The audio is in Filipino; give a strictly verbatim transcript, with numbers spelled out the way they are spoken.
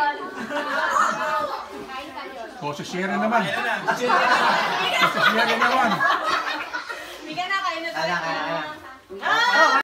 O, sa Sierra naman. Sa Sierra naman. Hindi ka na, kain na tayo. Kaya, kaya, kaya.